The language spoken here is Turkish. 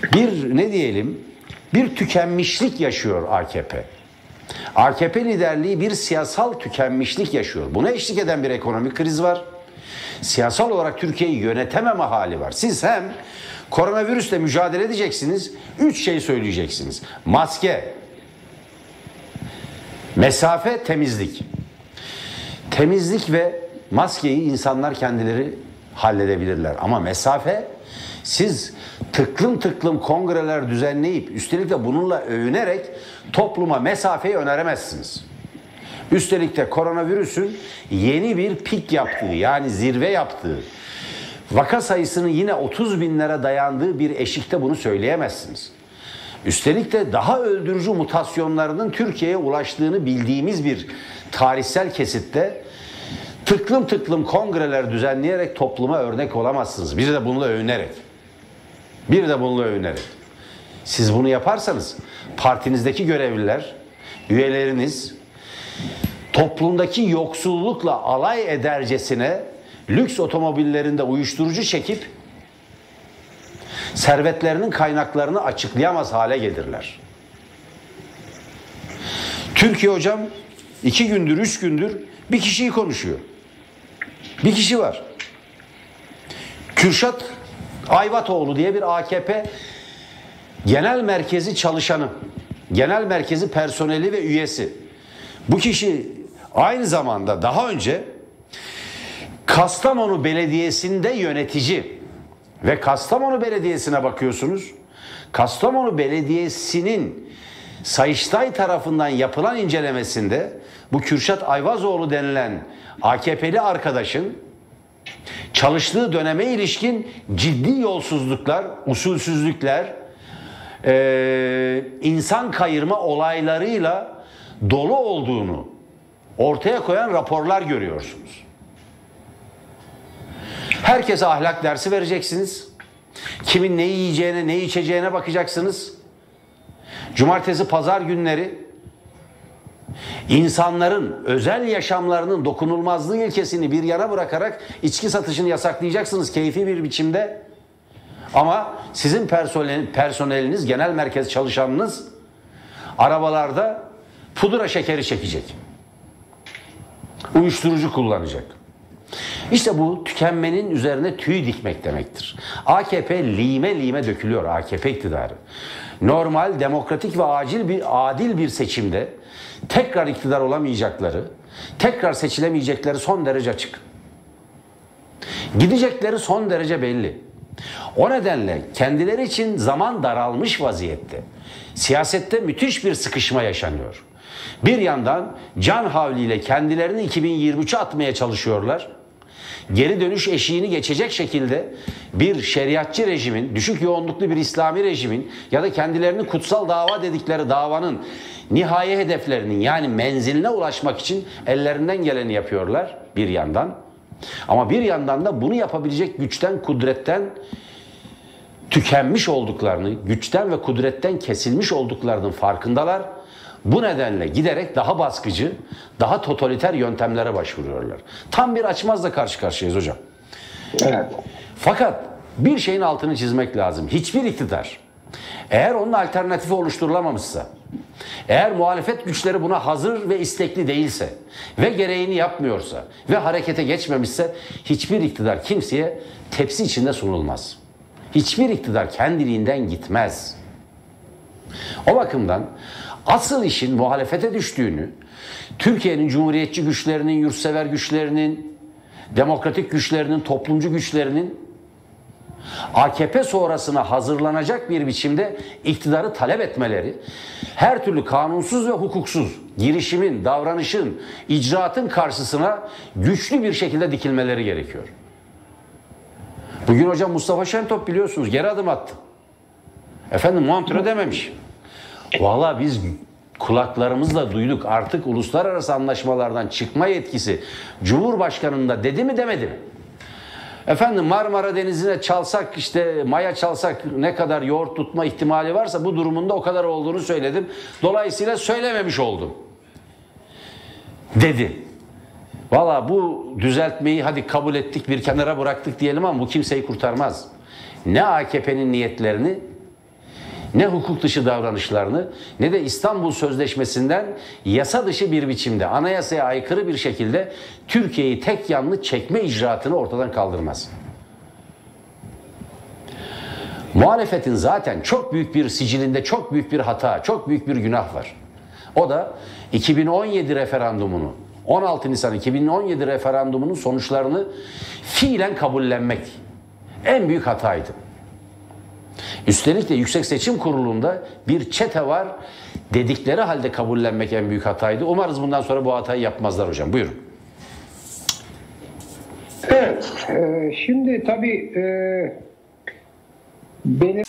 bir ne diyelim, bir tükenmişlik yaşıyor AKP. AKP liderliği bir siyasal tükenmişlik yaşıyor. Buna eşlik eden bir ekonomik kriz var. Siyasal olarak Türkiye'yi yönetememe hali var. Siz hem koronavirüsle mücadele edeceksiniz, 3 şey söyleyeceksiniz. Maske, mesafe, temizlik. Temizlik ve maskeyi insanlar kendileri halledebilirler. Ama mesafe, siz tıklım tıklım kongreler düzenleyip üstelik de bununla övünerek topluma mesafeyi öneremezsiniz. Üstelik de koronavirüsün yeni bir pik yaptığı, yani zirve yaptığı, vaka sayısının yine 30 binlere dayandığı bir eşikte bunu söyleyemezsiniz. Üstelik de daha öldürücü mutasyonlarının Türkiye'ye ulaştığını bildiğimiz bir tarihsel kesitte tıklım tıklım kongreler düzenleyerek topluma örnek olamazsınız. Bir de bununla övünerek. Siz bunu yaparsanız partinizdeki görevliler, üyeleriniz toplumdaki yoksullukla alay edercesine lüks otomobillerinde uyuşturucu çekip servetlerinin kaynaklarını açıklayamaz hale gelirler. Türkiye hocam 2 gündür, 3 gündür bir kişiyi konuşuyor. Bir kişi var. Kürşat Ayvatoğlu diye bir AKP genel merkezi çalışanı, genel merkezi personeli ve üyesi. Bu kişi aynı zamanda daha önce Kastamonu Belediyesi'nde yönetici ve Kastamonu Belediyesi'ne bakıyorsunuz. Kastamonu Belediyesi'nin Sayıştay tarafından yapılan incelemesinde bu Kürşat Ayvazoğlu denilen AKP'li arkadaşın çalıştığı döneme ilişkin ciddi yolsuzluklar, usulsüzlükler, insan kayırma olaylarıyla dolu olduğunu ortaya koyan raporlar görüyorsunuz. Herkese ahlak dersi vereceksiniz. Kimin ne yiyeceğine, ne içeceğine bakacaksınız. Cumartesi, pazar günleri insanların özel yaşamlarının dokunulmazlığı ilkesini bir yana bırakarak içki satışını yasaklayacaksınız keyfi bir biçimde. Ama sizin personeliniz, genel merkez çalışanınız arabalarda pudra şekeri çekecek. Uyuşturucu kullanacak. İşte bu tükenmenin üzerine tüy dikmek demektir. AKP lime lime dökülüyor, AKP iktidarı. Normal, demokratik ve adil bir seçimde tekrar iktidar olamayacakları, tekrar seçilemeyecekleri son derece açık. Gidecekleri son derece belli. O nedenle kendileri için zaman daralmış vaziyette. Siyasette müthiş bir sıkışma yaşanıyor. Bir yandan can havliyle kendilerini 2023'e atmaya çalışıyorlar. Geri dönüş eşiğini geçecek şekilde bir şeriatçı rejimin, düşük yoğunluklu bir İslami rejimin ya da kendilerini kutsal dava dedikleri davanın nihai hedeflerinin, yani menziline ulaşmak için ellerinden geleni yapıyorlar bir yandan. Ama bir yandan da bunu yapabilecek güçten, kudretten tükenmiş olduklarını, güçten ve kudretten kesilmiş olduklarının farkındalar. Bu nedenle giderek daha baskıcı, daha totaliter yöntemlere başvuruyorlar. Tam bir açmazla karşı karşıyayız hocam. Evet. Fakat bir şeyin altını çizmek lazım. Hiçbir iktidar, eğer onun alternatifi oluşturulamamışsa, eğer muhalefet güçleri buna hazır ve istekli değilse ve gereğini yapmıyorsa ve harekete geçmemişse, hiçbir iktidar kimseye tepsi içinde sunulmaz. Hiçbir iktidar kendiliğinden gitmez. O bakımdan asıl işin muhalefete düştüğünü, Türkiye'nin cumhuriyetçi güçlerinin, yurtsever güçlerinin, demokratik güçlerinin, toplumcu güçlerinin AKP sonrasına hazırlanacak bir biçimde iktidarı talep etmeleri, her türlü kanunsuz ve hukuksuz girişimin, davranışın, icraatın karşısına güçlü bir şekilde dikilmeleri gerekiyor. Bugün hocam Mustafa Şentop biliyorsunuz geri adım attı. Efendim Montreux dememiş. Vallahi biz kulaklarımızla duyduk, artık uluslararası anlaşmalardan çıkma yetkisi Cumhurbaşkanı'nda dedi mi demedi mi? Efendim Marmara Denizi'ne çalsak, işte maya çalsak ne kadar yoğurt tutma ihtimali varsa bu durumunda o kadar olduğunu söyledim. Dolayısıyla söylememiş oldum dedi. Valla bu düzeltmeyi hadi kabul ettik, bir kenara bıraktık diyelim ama bu kimseyi kurtarmaz. Ne AKP'nin niyetlerini ne hukuk dışı davranışlarını ne de İstanbul Sözleşmesi'nden yasa dışı bir biçimde, anayasaya aykırı bir şekilde Türkiye'yi tek yanlı çekme icraatını ortadan kaldırmaz. Muhalefetin zaten çok büyük bir sicilinde çok büyük bir hata, çok büyük bir günah var. O da 2017 referandumunu, 16 Nisan 2017 referandumunun sonuçlarını fiilen kabullenmek en büyük hataydı. Üstelik de Yüksek Seçim Kurulu'nda bir çete var dedikleri halde kabullenmek en büyük hataydı. Umarız bundan sonra bu hatayı yapmazlar hocam. Buyurun. Evet, şimdi tabii benim